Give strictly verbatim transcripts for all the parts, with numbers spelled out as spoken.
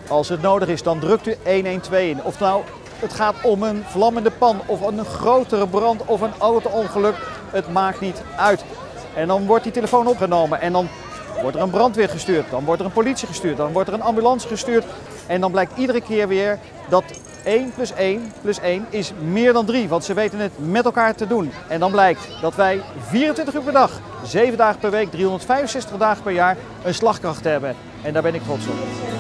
Als het nodig is, dan drukt u honderdtwaalf in. Of nou, het gaat om een vlammende pan of een grotere brand of een auto-ongeluk. Het maakt niet uit. En dan wordt die telefoon opgenomen en dan wordt er een brandweer gestuurd. Dan wordt er een politie gestuurd. Dan wordt er een ambulance gestuurd. En dan blijkt iedere keer weer dat één plus één plus één is meer dan drie. Want ze weten het met elkaar te doen. En dan blijkt dat wij vierentwintig uur per dag, zeven dagen per week, driehonderdvijfenzestig dagen per jaar een slagkracht hebben. En daar ben ik trots op.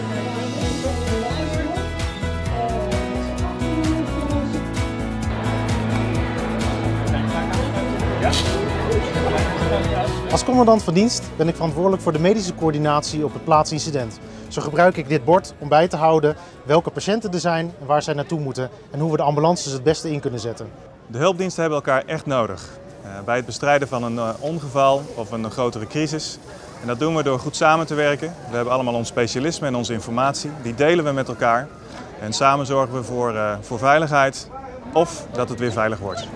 Als commandant van dienst ben ik verantwoordelijk voor de medische coördinatie op het plaatsincident. Zo gebruik ik dit bord om bij te houden welke patiënten er zijn en waar zij naartoe moeten en hoe we de ambulances het beste in kunnen zetten. De hulpdiensten hebben elkaar echt nodig uh, bij het bestrijden van een uh, ongeval of een grotere crisis. En dat doen we door goed samen te werken. We hebben allemaal ons specialisme en onze informatie. Die delen we met elkaar. En samen zorgen we voor, uh, voor veiligheid of dat het weer veilig wordt.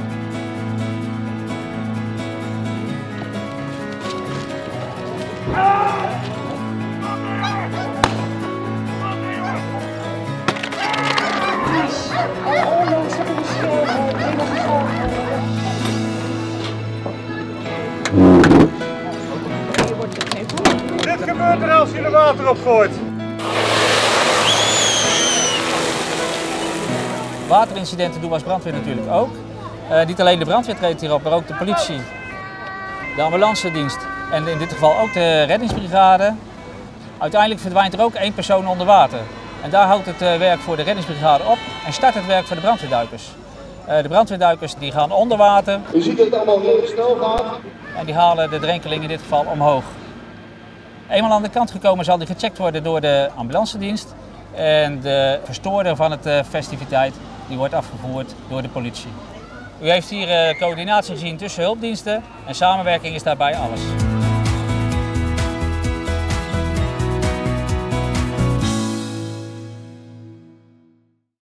Dit gebeurt er als je er water op gooit. Waterincidenten doen we als brandweer natuurlijk ook. Uh, niet alleen de brandweer treedt hierop, maar ook de politie, de ambulancedienst en in dit geval ook de reddingsbrigade. Uiteindelijk verdwijnt er ook één persoon onder water. En daar houdt het uh, werk voor de reddingsbrigade op en start het werk voor de brandweerduikers. Uh, de brandweerduikers die gaan onder water. U ziet dat het allemaal heel snel gaat. En die halen de drenkeling in dit geval omhoog. Eenmaal aan de kant gekomen zal die gecheckt worden door de ambulancedienst. En de verstoorder van het uh, festiviteit die wordt afgevoerd door de politie. U heeft hier uh, coördinatie gezien tussen hulpdiensten en samenwerking is daarbij alles.